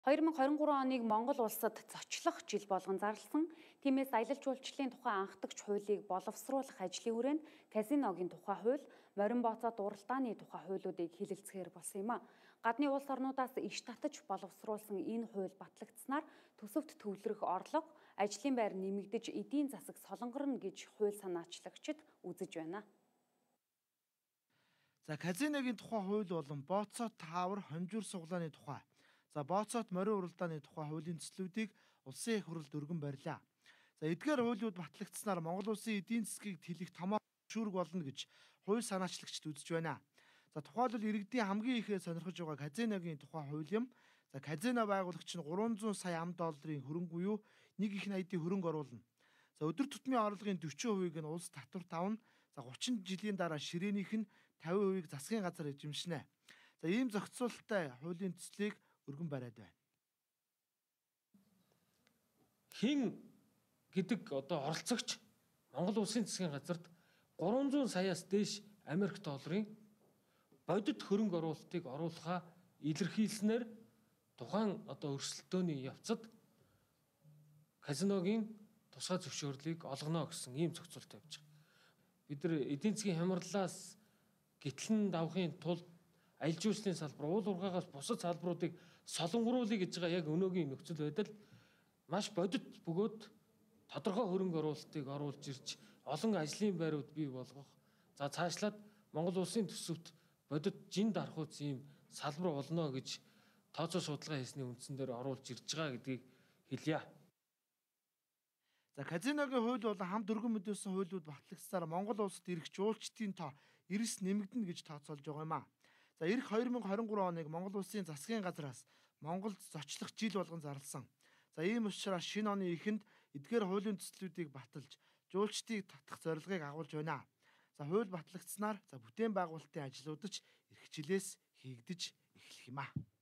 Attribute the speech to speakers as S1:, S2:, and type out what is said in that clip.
S1: 2023 оныг Монгол улсад зочлох жил болгон зарласан. Тиймээс аялал жуулчлалын тухай анхдагч хуулийг боловсруулах ажлын хүрээнд казиногийн тухай хууль, морин бооцоо дуралдааны тухай хуулиудыг хэлэлцэхээр болсон юм а. Гадны улс орнуудаас иш татаж боловсруулсан энэ хууль батлагдсанаар төсөвт төвлөрөх орлого, ажлын байр нэмэгдэж эдийн засаг солонгорно гэж хууль санаачлагчид үзэж байна.
S2: За казиногийн тухай хууль болон бооцоо таавар хонжуур суглааны тухай. За бооцоот морин уралдааны тухай хуулийн төслүүдийг улсын их хурлд өргөн барьлаа. За эдгээр хуулиуд батлагдсанаар Монгол улсын эдийн засгийг тэлэх томоо шүүрэг болно гэж хууль санаачлагчид үзэж байна. За тухайлбал иргэдийн хамгийн ихээр сонирхож байгаа казиногийн тухай хууль юм. За казино байгуулагч нь 300 сая $300 хөрөнгө буюу 1 их найдын хөрөнгө оруулна. За өдөр тутмын орлогын 40%-ийг нь улс татвар тавна. За 30 жилийн дараа ширээнийх нь 50%-ийг засгийн газар эзэмшнэ. За ийм зохицуулалттай хуулийн төслийг өргөн бариад байна.
S3: Хин гэдэг оролцогч Монгол улсын засгийн газарт 300 саяас дээш Америк долларын бодит хөрөнгө оруулалтыг оруулахаа илэрхийлснээр тухайн өрсөлдөөний явцад казиногийн тусгай зөвшөөрлийг олгоно гэсэн ийм зохицуулт тавьж байгаа. Бид нар эдийн засгийн хямралаас гэтлэн давахын тулд аялал жуулчлалын салбар, уул уурхаагаас бусад салбаруудыг солонгоруулъя гэж байгаа яг өнөөгийн нөхцөл байдал маш бодит бөгөөд тодорхой хөрөнгө оруулалтыг оруулж ирж олон ажлын байрууд бий болгох. За цаашлаад Монгол улсын төсөвт бодит жин дарахуйц ийм салбар болно гэж тооцоо судалгаа хийсний үндсэн дээр оруулж ирж байгаа гэдгийг хэлье.
S2: За казиногийн хууль болон хамт өргөн мэдүүлсэн хуулиуд батлагдсаар Монгол улсад ирэх жуулчдын тоо эрс нэмэгдэнэ гэж тооцоолж байгаа юм а. За ирэх 2023 оныг Монгол улсын засгийн газраас Монголд зочлох жил болгон зарласан. За ийм учраас шинэ оны эхэнд эдгээр хуулийн төслүүдийг баталж жуулчдыг татах зорилгыг агуулж байна. За хууль батлагдсанаар бүтээн байгуулалтын ажлууд ч эрх жилээс хийгдэж эхлэх юм а.